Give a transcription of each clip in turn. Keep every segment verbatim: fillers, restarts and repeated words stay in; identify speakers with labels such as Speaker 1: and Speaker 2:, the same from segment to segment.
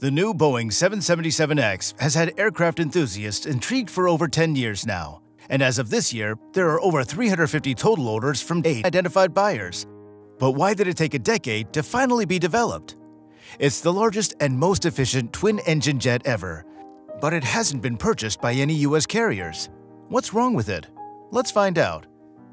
Speaker 1: The new Boeing seven seventy-seven X has had aircraft enthusiasts intrigued for over ten years now, and as of this year, there are over three hundred fifty total orders from eight identified buyers. But why did it take a decade to finally be developed? It's the largest and most efficient twin-engine jet ever, but it hasn't been purchased by any U S carriers. What's wrong with it? Let's find out.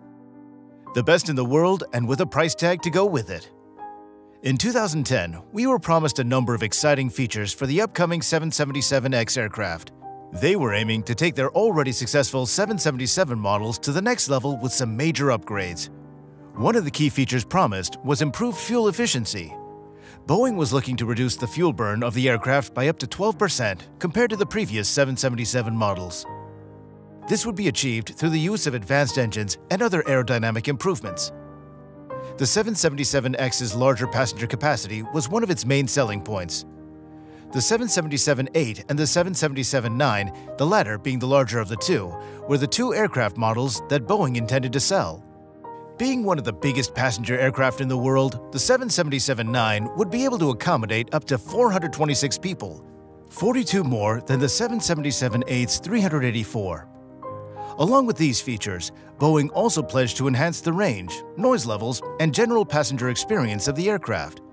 Speaker 1: The best in the world and with a price tag to go with it. In two thousand ten, we were promised a number of exciting features for the upcoming seven seventy-seven X aircraft. They were aiming to take their already successful seven seventy-seven models to the next level with some major upgrades. One of the key features promised was improved fuel efficiency. Boeing was looking to reduce the fuel burn of the aircraft by up to twelve percent compared to the previous seven seventy-seven models. This would be achieved through the use of advanced engines and other aerodynamic improvements. The seven seventy-seven X's larger passenger capacity was one of its main selling points. The seven seventy-seven eight and the seven seventy-seven nine, the latter being the larger of the two, were the two aircraft models that Boeing intended to sell. Being one of the biggest passenger aircraft in the world, the seven seventy-seven nine would be able to accommodate up to four hundred twenty-six people, forty-two more than the seven seventy-seven eight's three hundred eighty-four. Along with these features, Boeing also pledged to enhance the range, noise levels, and general passenger experience of the aircraft.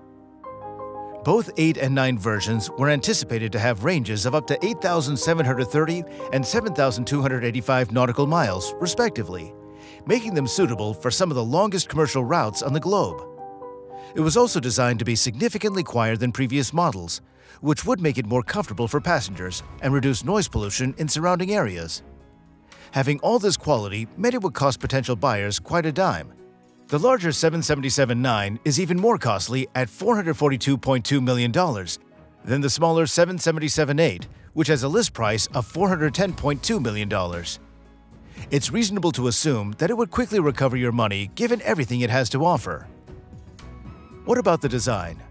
Speaker 1: Both eight and nine versions were anticipated to have ranges of up to eight thousand seven hundred thirty and seven thousand two hundred eighty-five nautical miles, respectively, making them suitable for some of the longest commercial routes on the globe. It was also designed to be significantly quieter than previous models, which would make it more comfortable for passengers and reduce noise pollution in surrounding areas. Having all this quality meant it would cost potential buyers quite a dime. The larger seven seventy-seven nine is even more costly at four hundred forty-two point two million dollars than the smaller seven seventy-seven eight, which has a list price of four hundred ten point two million dollars. It's reasonable to assume that it would quickly recover your money given everything it has to offer. What about the design?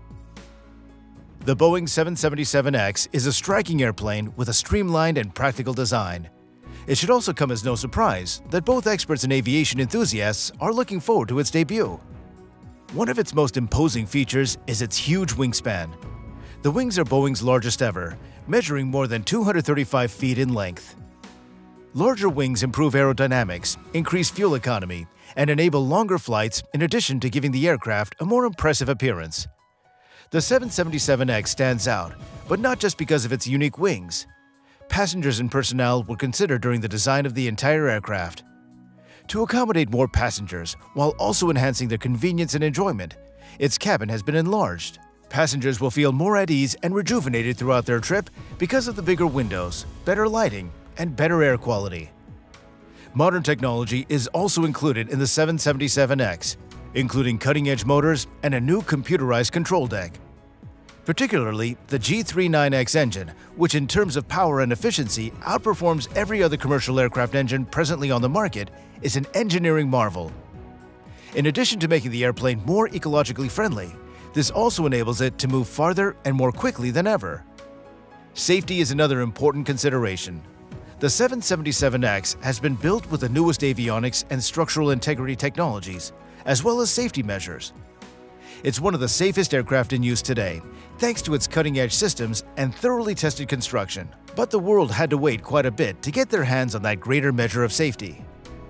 Speaker 1: The Boeing seven seventy-seven X is a striking airplane with a streamlined and practical design. It should also come as no surprise that both experts and aviation enthusiasts are looking forward to its debut. One of its most imposing features is its huge wingspan. The wings are Boeing's largest ever, measuring more than two hundred thirty-five feet in length. Larger wings improve aerodynamics, increase fuel economy, and enable longer flights in addition to giving the aircraft a more impressive appearance. The seven seventy-seven X stands out, but not just because of its unique wings. Passengers and personnel were considered during the design of the entire aircraft. To accommodate more passengers while also enhancing their convenience and enjoyment, its cabin has been enlarged. Passengers will feel more at ease and rejuvenated throughout their trip because of the bigger windows, better lighting, and better air quality. Modern technology is also included in the seven seventy-seven X, including cutting-edge motors and a new computerized control deck. Particularly the G thirty-nine X engine, which in terms of power and efficiency outperforms every other commercial aircraft engine presently on the market, is an engineering marvel. In addition to making the airplane more ecologically friendly, this also enables it to move farther and more quickly than ever. Safety is another important consideration. The seven seventy-seven X has been built with the newest avionics and structural integrity technologies, as well as safety measures. It's one of the safest aircraft in use today, thanks to its cutting-edge systems and thoroughly tested construction. But the world had to wait quite a bit to get their hands on that greater measure of safety.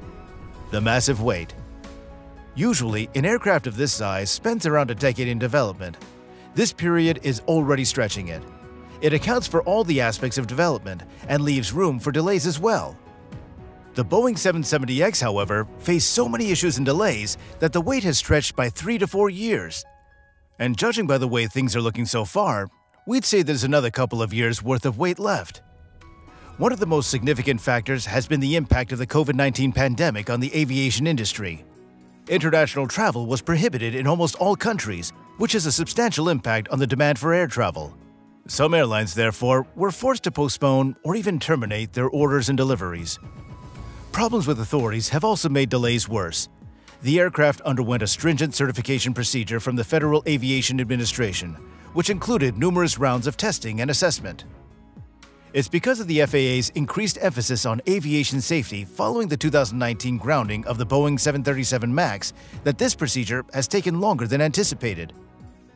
Speaker 1: The massive weight. Usually, an aircraft of this size spends around a decade in development. This period is already stretching it. It accounts for all the aspects of development and leaves room for delays as well. The Boeing seven seventy X, however, faced so many issues and delays that the wait has stretched by three to four years. And judging by the way things are looking so far, we'd say there's another couple of years worth of wait left. One of the most significant factors has been the impact of the COVID nineteen pandemic on the aviation industry. International travel was prohibited in almost all countries, which has a substantial impact on the demand for air travel. Some airlines, therefore, were forced to postpone or even terminate their orders and deliveries. Problems with authorities have also made delays worse. The aircraft underwent a stringent certification procedure from the Federal Aviation Administration, which included numerous rounds of testing and assessment. It's because of the F A A's increased emphasis on aviation safety following the two thousand nineteen grounding of the Boeing seven thirty-seven MAX that this procedure has taken longer than anticipated.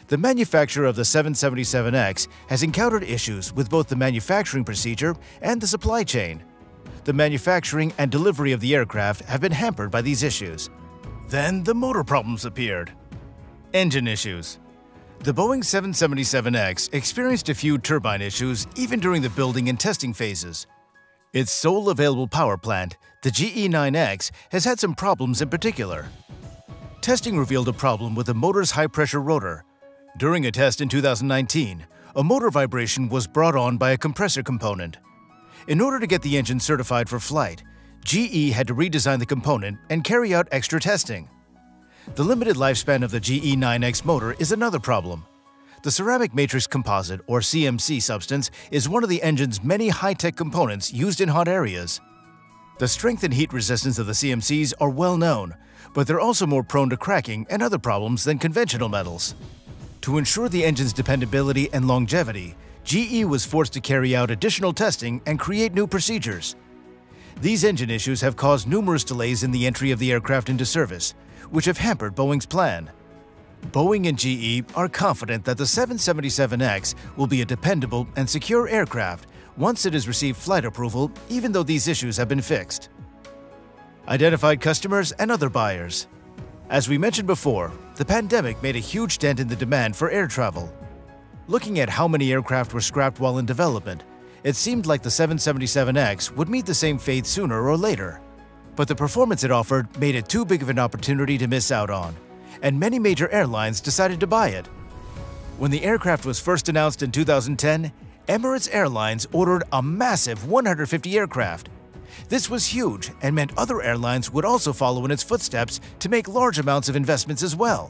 Speaker 1: The manufacturer of the seven seventy-seven X has encountered issues with both the manufacturing procedure and the supply chain. The manufacturing and delivery of the aircraft have been hampered by these issues. Then the motor problems appeared. Engine issues. The Boeing seven seventy-seven X experienced a few turbine issues even during the building and testing phases. Its sole available power plant, the G E nine X, has had some problems in particular. Testing revealed a problem with the motor's high-pressure rotor. During a test in two thousand nineteen, a motor vibration was brought on by a compressor component. In order to get the engine certified for flight, G E had to redesign the component and carry out extra testing. The limited lifespan of the G E nine X motor is another problem. The ceramic matrix composite, or C M C substance, is one of the engine's many high-tech components used in hot areas. The strength and heat resistance of the C M Cs are well known, but they're also more prone to cracking and other problems than conventional metals. To ensure the engine's dependability and longevity, G E was forced to carry out additional testing and create new procedures. These engine issues have caused numerous delays in the entry of the aircraft into service, which have hampered Boeing's plan. Boeing and G E are confident that the seven seventy-seven X will be a dependable and secure aircraft once it has received flight approval, even though these issues have been fixed. Identified customers and other buyers. As we mentioned before, the pandemic made a huge dent in the demand for air travel. Looking at how many aircraft were scrapped while in development, it seemed like the seven seventy-seven X would meet the same fate sooner or later. But the performance it offered made it too big of an opportunity to miss out on, and many major airlines decided to buy it. When the aircraft was first announced in two thousand ten, Emirates Airlines ordered a massive one hundred fifty aircraft. This was huge and meant other airlines would also follow in its footsteps to make large amounts of investments as well.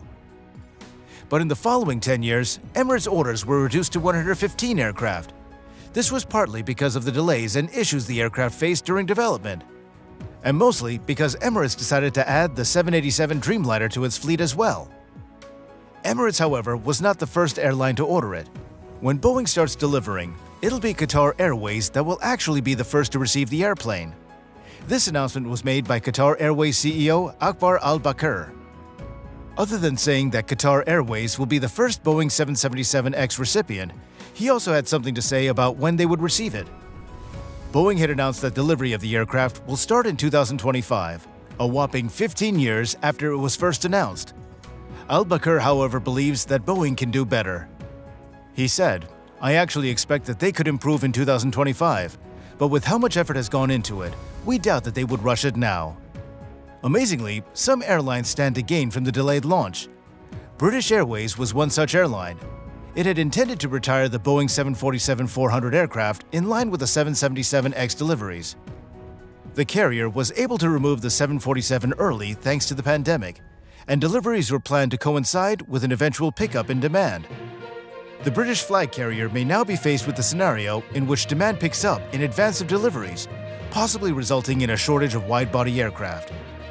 Speaker 1: But in the following ten years, Emirates' orders were reduced to one hundred fifteen aircraft. This was partly because of the delays and issues the aircraft faced during development, and mostly because Emirates decided to add the seven eighty-seven Dreamliner to its fleet as well. Emirates, however, was not the first airline to order it. When Boeing starts delivering, it'll be Qatar Airways that will actually be the first to receive the airplane. This announcement was made by Qatar Airways C E O Akbar Al-Bakr. Other than saying that Qatar Airways will be the first Boeing seven seventy-seven X recipient, he also had something to say about when they would receive it. Boeing had announced that delivery of the aircraft will start in two thousand twenty-five, a whopping fifteen years after it was first announced. Al-Bakr, however, believes that Boeing can do better. He said, "I actually expect that they could improve in two thousand twenty-five, but with how much effort has gone into it, we doubt that they would rush it now." Amazingly, some airlines stand to gain from the delayed launch. British Airways was one such airline. It had intended to retire the Boeing seven forty-seven four hundred aircraft in line with the seven seventy-seven X deliveries. The carrier was able to remove the seven forty-seven early thanks to the pandemic, and deliveries were planned to coincide with an eventual pickup in demand. The British flag carrier may now be faced with the scenario in which demand picks up in advance of deliveries, possibly resulting in a shortage of wide-body aircraft.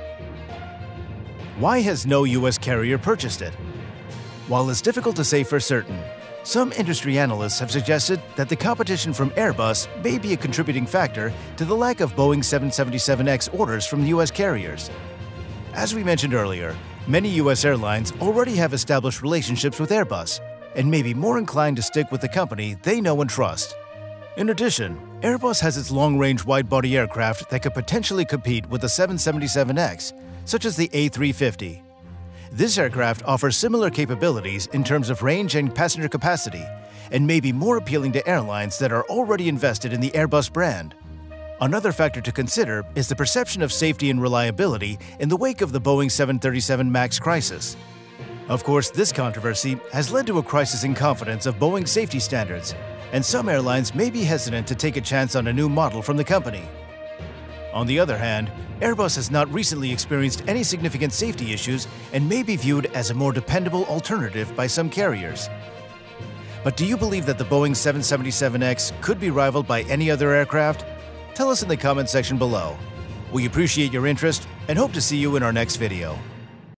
Speaker 1: Why has no U S carrier purchased it? While it's difficult to say for certain, some industry analysts have suggested that the competition from Airbus may be a contributing factor to the lack of Boeing seven seventy-seven X orders from U S carriers. As we mentioned earlier, many U S airlines already have established relationships with Airbus and may be more inclined to stick with the company they know and trust. In addition, Airbus has its long-range wide-body aircraft that could potentially compete with the seven seventy-seven X, such as the A three fifty. This aircraft offers similar capabilities in terms of range and passenger capacity, and may be more appealing to airlines that are already invested in the Airbus brand. Another factor to consider is the perception of safety and reliability in the wake of the Boeing seven thirty-seven MAX crisis. Of course, this controversy has led to a crisis in confidence of Boeing's safety standards, and some airlines may be hesitant to take a chance on a new model from the company. On the other hand, Airbus has not recently experienced any significant safety issues and may be viewed as a more dependable alternative by some carriers. But do you believe that the Boeing seven seventy-seven X could be rivaled by any other aircraft? Tell us in the comment section below. We appreciate your interest and hope to see you in our next video.